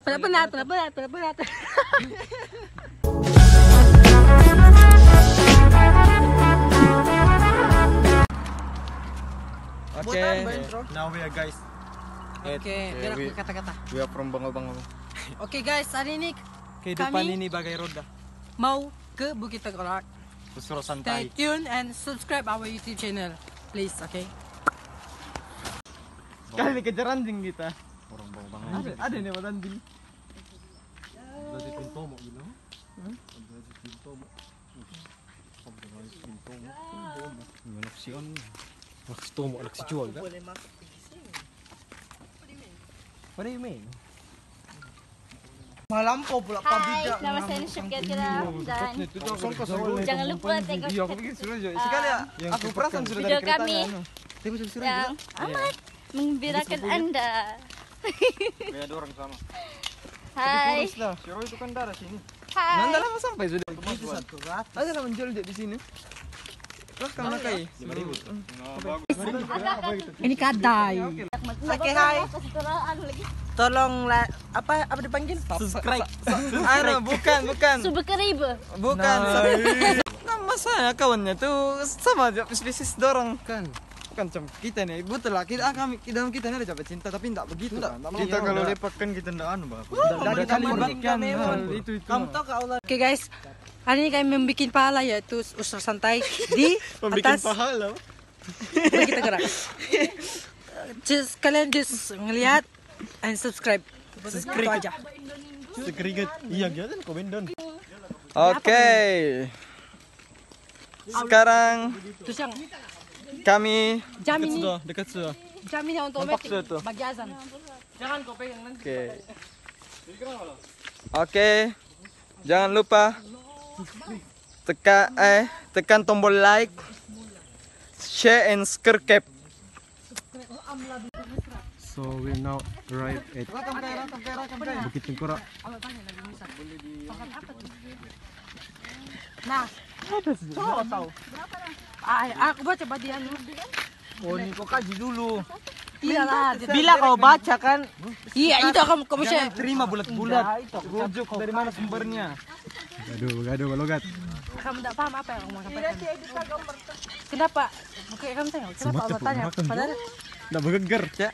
Penat. Oke. Now we are guys. Oke, biar aku kata-kata. We are from Bango. Oke guys, hari ini Kehidupan Kami- ini bagai roda. mau ke Bukit Tengkorak. Susur Stay santai. tuned and subscribe our YouTube channel, please. Okay. Kali kejar anjing kita. Orang Bango. Ada nih buat anjing. Dari pintu mo gitu. Dari pintu mo. Anak si on. Anak si jual kan? What do you mean? Malampau pula Hai, nama saya Nusyakia Tira dan jangan lupa tengok Iya, aku bikin suruh aja. Sekali ya. Aku perasaan sudah video dari kereta. kami yang amat menggembirakan Anda. Kayak ada orang sama. Hai, Siro itu kan darah sini. hai. Nanda lama sampai sudah. Ada lah menjual di sini. Terus kamu kai. Ini kadai. Oke, hai. Tolong apa dipanggil? Subscribe. Bukan. Subscribe. Bukan. Nama saya kawannya tuh sama aja spesies dorong kan. Bukan cuma kita nih, betul lah. Kami dalam kita ini ada jabat cinta tapi tidak begitu kan. Kita kalau lepakkan kita ndak anu, Bang. Tidak kita libatkan hal itu. Kamu tahu ke Allah. Oke guys, hari ini kami membuat pahala yaitu usur santai di atas pahala. Bukit Tengkorak. Kalian just ngelihat and subscribe. Itu aja. Sekeringet. Iya, gitu kan komendon. Oke. Sekarang Terus yang kami jam ini, dekat sudah. jam ini untuk Nampak meeting sudah tuh. bagi azan. Jangan kau pegang nanti. Oke. Oke. Jangan lupa tekan tombol like, share and subscribe. So we now arrive at Bukit Tengkorak. Nah, tahu. Aku baca badian dulu. Oh, ini kok kaji dulu. Iyalah, bila kau baca kan. Iya, itu kamu bisa Jangan terima bulat-bulat. Rujuk dari mana sumbernya. Gaduh, logat. kamu tidak paham apa yang kamu mau sampaikan. Kenapa? Oke, kamu tanya. Kenapa Allah tanya? Padahal Nggak bergeger, ya.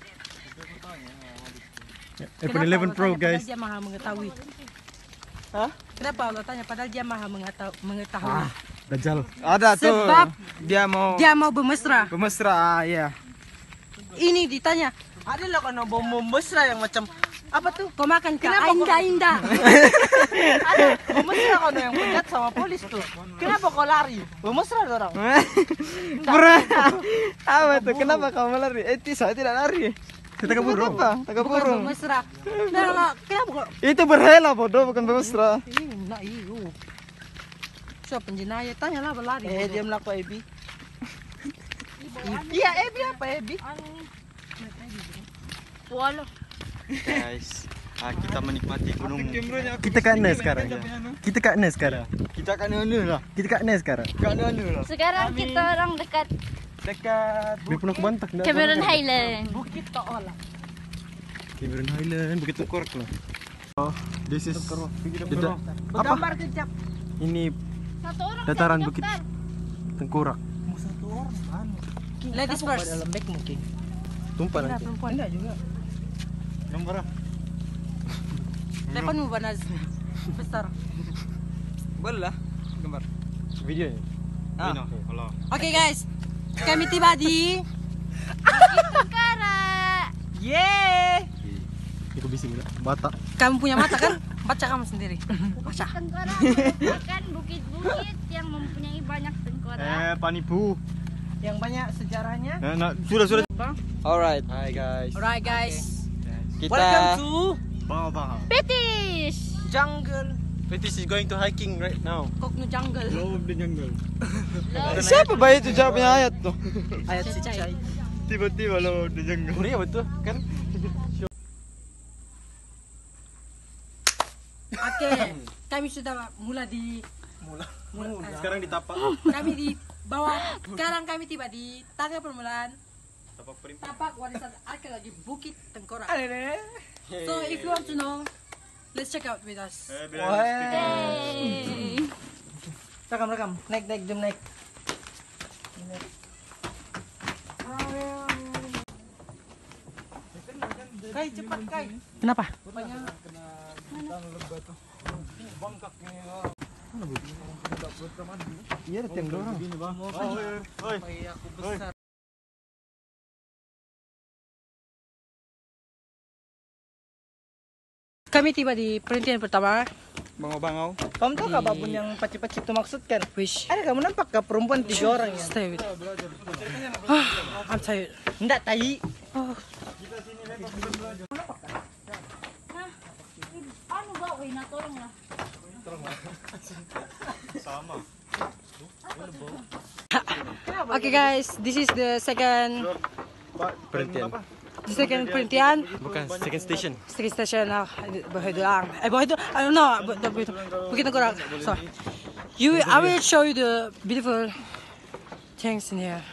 kenapa iPhone 11 Allah Pro, tanya, guys. Padahal dia maha mengetahui. Hah? Kenapa Allah tanya? Padahal dia maha mengetahui. Dajjal. Ada tuh. Sebab Dia mau bermesra. bermesra, ya. Ini ditanya. Ada lah kan bom mesra yang macam Apa tuh? Kau makan kak? Indah. bom mesra kan yang penjat sama polis tuh. Kenapa kau lari? Bom mesra orang. Bro, apa tuh? Kenapa kamu lari? Saya tidak lari. Kita kabur. Tak burung. Bermesra. Nah, kenapa kok? Itu berhela bodoh, bukan bermesra. Nah, iyo. Siapa penjenayah? Tanyalah berlari. Dia melakukan Ebi. Iya Ebi apa Ebi? Walau. Guys, kita menikmati gunung. Kita kat Nes sekarang. Kita kat Nes sekarang. Kita kan anu lah. Kita kat Nes sekarang. Kan anu lah. Sekarang kita orang dekat Dekat Dia pernah kebantak. Cameron Highland. Bukit Toola. Cameron Highland, Bukit Tengkorak lah. Oh, this is Tidak. Gambar kejap. ini Satu orang dataran siapa, Bukit dokter? Tengkorak. Ladies first. Dalam bag mungkin. Tumpah Enggak, nanti. perempuan. Enggak juga. Gambar. Teleponmu Banaz. Besar. Boleh lah. Gambar. Video ya. Ah. Oke guys. Kami tiba di Tengkorak. Yeay. Itu bisa gila. Batak. Kamu punya mata kan? Baca kamu sendiri. Baca. Tengkorak merupakan bukit-bukit yang mempunyai banyak tengkorak. Panipu. Yang banyak sejarahnya. Nah, sudah. Alright. Hai guys. Alright guys. Kita Welcome to Bang. Fetish. jungle. Fetish is going to hiking right now. Kokno jungle. Low of the jungle. Siapa bayi itu jawabnya ayat tuh? Ayat si Cai. Tiba-tiba low of the jungle. Iya betul kan? Oke, kami sudah mulai di Sekarang ditapak. kami di bawah. Sekarang kami tiba di tangga permulaan tapak warisan arkeologi Bukit Tengkorak. So if you want to know let's check out with us. Yay! Rekam. Naik, jom naik. Kai, cepat Kai. Kenapa? Iya, ada tiang dorong. Supaya aku besar. Kami tiba di perhentian pertama. Bangau-bangau. Kamu tahu gak babun yang pacik-pacik itu maksudkan? Wish. Ada kamu nampak ke perempuan 3 orang ya? Stay with. I'm tired. Enggak, tai. Ano ba? Uy, natulong na. Okay guys, this is the second Perhentian. perhentian. Bukan, second station. Second station now. Bahay lang. Bahay do. I don't know. Bukit Tengkorak. So, I will show you the beautiful things in here.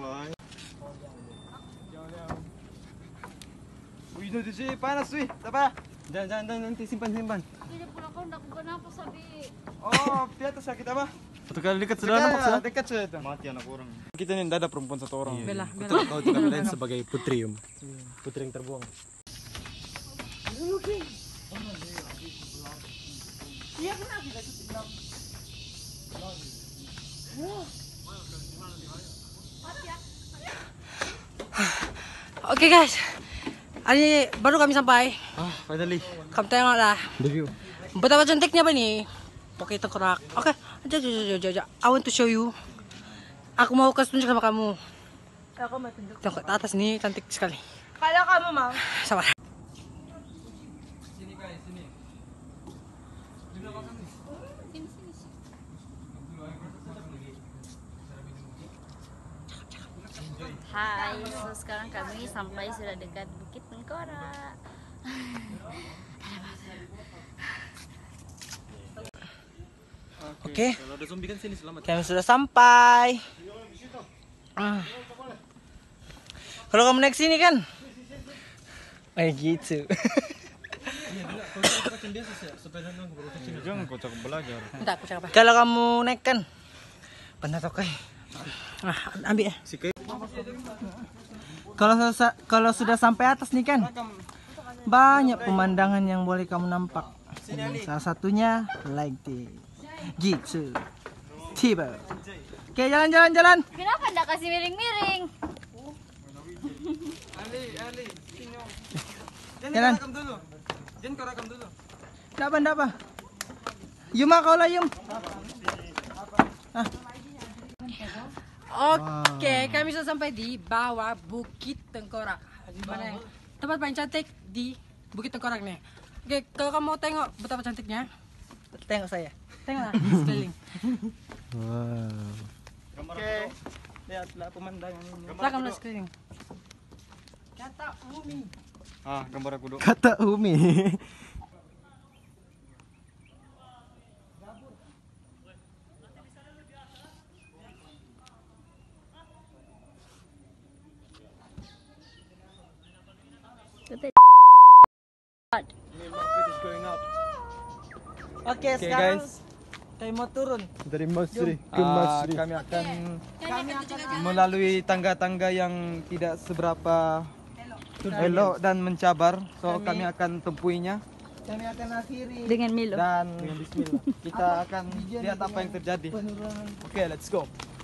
Uy, no, di panas, uy. Tapa. Jangan, nanti simpan. Hindi po ako, nakuha pa sabi. Oh, piatas ya kita, Pak. Satu kali dekat sudah nampak sudah. Dekat sudah itu. Mati anak orang. Kita ini ada perempuan 1 orang. Bella. Kau juga lain sebagai putri, putri yang terbuang. Okay guys, hari ini baru kami sampai. Finally. Kamu tengok lah. The view. Betapa cantiknya apa nih? Bukit Tengkorak. Oke, aja. I want to show you. Aku mau kasih tunjuk sama kamu. Aku mau tunjuk. Tengok ke atas nih, cantik sekali. Kalau kamu mau. Sabar. Sini, guys, sini. Hai, so sekarang kami sampai sudah dekat Bukit Tengkorak. Oke. Kalau ada zombie kan sini selamat. Kami sudah sampai. Kalau kamu naik sini kan? Gitu. Jangan kocak belajar. Bentar, aku cakap apa? Kalau kamu naik kan? Benar toh Kai? Ambil ya. Si Kai. Kalau sudah sampai atas nih kan? Banyak pemandangan yang boleh kamu nampak. Salah satunya like this. Gitu. Tiba. Oke, jalan. Kenapa nggak kasih miring-miring? Ali, sini. Jangan Jalan. rekam dulu. Jangan kau rekam dulu. Ndak apa? Yuma kau lah Yum. Oke, kami sudah sampai di bawah Bukit Tengkorak. Di mana yang tempat paling cantik di Bukit Tengkorak nih. Oke, kalau kamu mau tengok betapa cantiknya, Tengok saya. tengoklah sekeliling. Oke. Lihatlah pemandangan ini. Rakamlah sekeliling. Gambar aku dulu. Kata Umi. Oke, sekarang guys. kami mau turun. Dari Masri Kami akan melalui tangga-tangga yang tidak seberapa elok dan mencabar. So kami akan tempuinya Kami akan akhiri Dengan Milo. dan bismillah. Kita akan lihat apa yang terjadi. penurunan. Oke, let's go.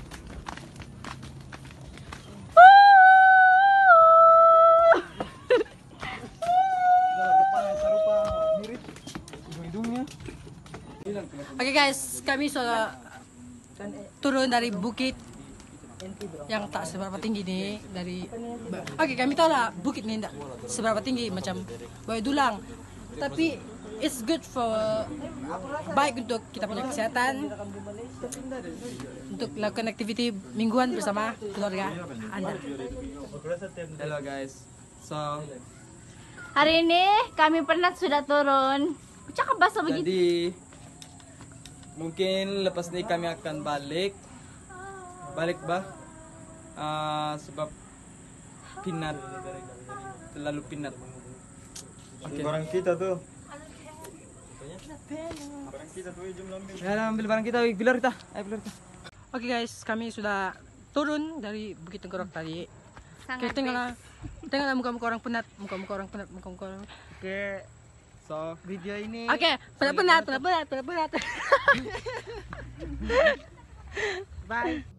Hidungnya. Oke guys, kami sudah turun dari bukit yang tak seberapa tinggi nih Oke, kami tahu lah bukit ini tidak seberapa tinggi macam Bukit Dulang, tapi it's good for baik untuk kita punya kesehatan, untuk lakukan aktiviti mingguan bersama keluarga Anda. Hello guys. So Hari ini kami penat sudah turun. Cakap bahasa begitu. jadi mungkin lepas ini kami akan balik sebab terlalu pinat. Oke. Orang kita tuh. Ya, ambil barang kita, pilar kita. Ayo pilar kita. Oke guys, kami sudah turun dari Bukit Tengkorak tadi. Oke, tengoklah muka-muka orang penat, muka-muka orang. Oke. So, video ini Oke, penat. Bye.